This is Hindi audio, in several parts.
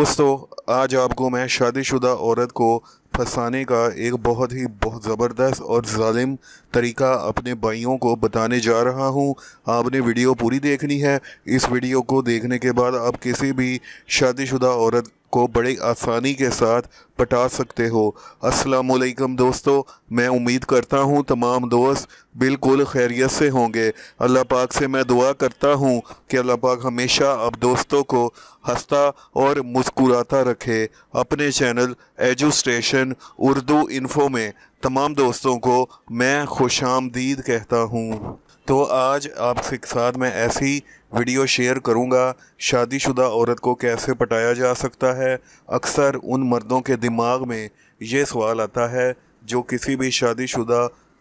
दोस्तों, आज आपको मैं शादीशुदा औरत को फंसाने का एक बहुत ज़बरदस्त और जालिम तरीका अपने भाइयों को बताने जा रहा हूं। आपने वीडियो पूरी देखनी है। इस वीडियो को देखने के बाद आप किसी भी शादीशुदा औरत को बड़ी आसानी के साथ पटा सकते हो। अस्सलाम वालेकुम दोस्तों, मैं उम्मीद करता हूं तमाम दोस्त बिल्कुल खैरियत से होंगे। अल्लाह पाक से मैं दुआ करता हूं कि अल्लाह पाक हमेशा आप दोस्तों को हंसता और मुस्कुराता रखे। अपने चैनल एजुस्टेशन उर्दू इन्फो में तमाम दोस्तों को मैं खुशामदीद कहता हूँ। तो आज आपके साथ मैं ऐसी वीडियो शेयर करूंगा, शादीशुदा औरत को कैसे पटाया जा सकता है। अक्सर उन मर्दों के दिमाग में ये सवाल आता है जो किसी भी शादीशुदा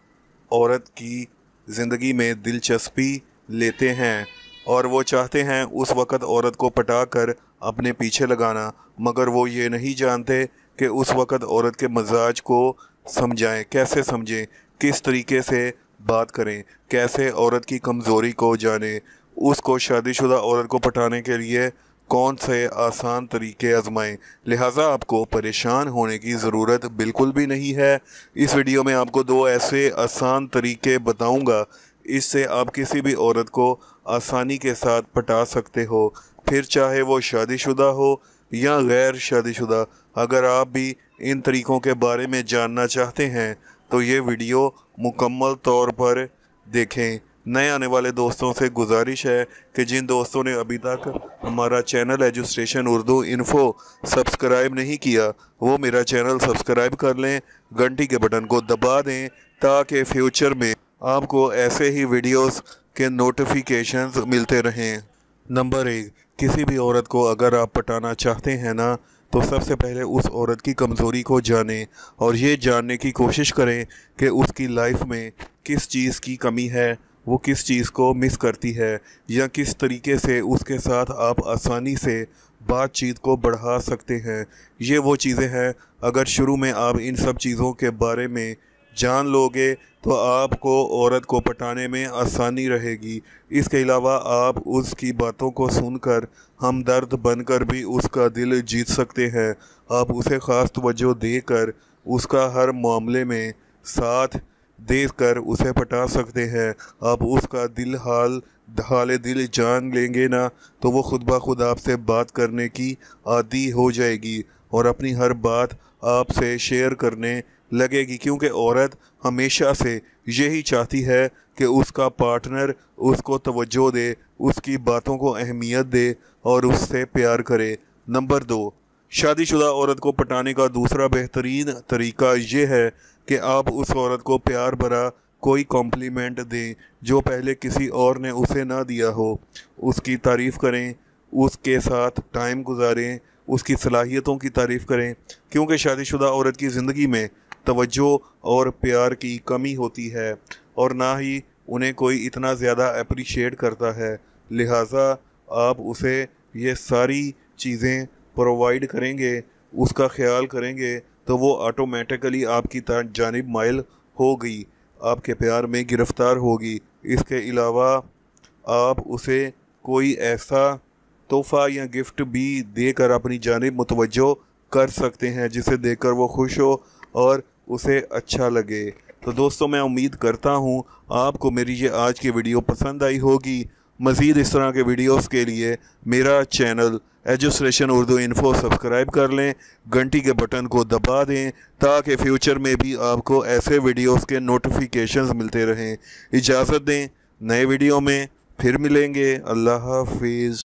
औरत की ज़िंदगी में दिलचस्पी लेते हैं और वो चाहते हैं उस वक़्त औरत को पटाकर अपने पीछे लगाना, मगर वो ये नहीं जानते कि उस वक़्त औरत के मिजाज को समझाएं, कैसे समझें, किस तरीके से बात करें, कैसे औरत की कमज़ोरी को जानें। उसको शादीशुदा औरत को पटाने के लिए कौन से आसान तरीके आजमाएं। लिहाजा आपको परेशान होने की ज़रूरत बिल्कुल भी नहीं है। इस वीडियो में आपको दो ऐसे आसान तरीके बताऊंगा, इससे आप किसी भी औरत को आसानी के साथ पटा सकते हो, फिर चाहे वो शादीशुदा हो या गैर शादीशुदा। अगर आप भी इन तरीक़ों के बारे में जानना चाहते हैं तो ये वीडियो मुकम्मल तौर पर देखें। नए आने वाले दोस्तों से गुजारिश है कि जिन दोस्तों ने अभी तक हमारा channel education Urdu info subscribe नहीं किया वो मेरा चैनल सब्सक्राइब कर लें, घंटी के बटन को दबा दें ताकि फ्यूचर में आपको ऐसे ही वीडियोस के नोटिफिकेशंस मिलते रहें। नंबर 1, किसी भी औरत को अगर आप पटाना चाहते हैं ना, तो सबसे पहले उस औरत की कमज़ोरी को जानें और ये जानने की कोशिश करें कि उसकी लाइफ में किस चीज़ की कमी है, वो किस चीज़ को मिस करती है, या किस तरीके से उसके साथ आप आसानी से बातचीत को बढ़ा सकते हैं। ये वो चीज़ें हैं, अगर शुरू में आप इन सब चीज़ों के बारे में जान लोगे तो आपको औरत को पटाने में आसानी रहेगी। इसके अलावा आप उसकी बातों को सुनकर हमदर्द बनकर भी उसका दिल जीत सकते हैं। आप उसे ख़ास तवज्जो देकर उसका हर मामले में साथ देकर उसे पटा सकते हैं। आप उसका हाल दिल जान लेंगे ना, तो वो खुद ब खुद आपसे बात करने की आदी हो जाएगी और अपनी हर बात आपसे शेयर करने लगेगी, क्योंकि औरत हमेशा से यही चाहती है कि उसका पार्टनर उसको तवज्जो दे, उसकी बातों को अहमियत दे और उससे प्यार करे। नंबर 2, शादीशुदा औरत को पटाने का दूसरा बेहतरीन तरीका ये है कि आप उस औरत को प्यार भरा कोई कॉम्प्लीमेंट दें जो पहले किसी और ने उसे ना दिया हो। उसकी तारीफ़ करें, उसके साथ टाइम गुजारें, उसकी सलाहियतों की तारीफ़ करें, क्योंकि शादीशुदा औरत की ज़िंदगी में तवज्जो और प्यार की कमी होती है और ना ही उन्हें कोई इतना ज़्यादा अप्रिशिएट करता है। लिहाजा आप उसे ये सारी चीज़ें प्रोवाइड करेंगे, उसका ख्याल करेंगे, तो वो ऑटोमेटिकली आपकी जानिब माइल होगी, आपके प्यार में गिरफ़्तार होगी। इसके अलावा आप उसे कोई ऐसा तोहफ़ा या गिफ्ट भी देकर अपनी जानिब मुतवज्जो कर सकते हैं जिसे देखकर वो खुश हो और उसे अच्छा लगे। तो दोस्तों, मैं उम्मीद करता हूँ आपको मेरी ये आज की वीडियो पसंद आई होगी। मज़ीद इस तरह के वीडियोस के लिए मेरा channel education Urdu info subscribe कर लें, घंटी के बटन को दबा दें ताकि फ्यूचर में भी आपको ऐसे वीडियोस के नोटिफिकेशंस मिलते रहें। इजाज़त दें, नए वीडियो में फिर मिलेंगे। अल्लाह हाफिज़।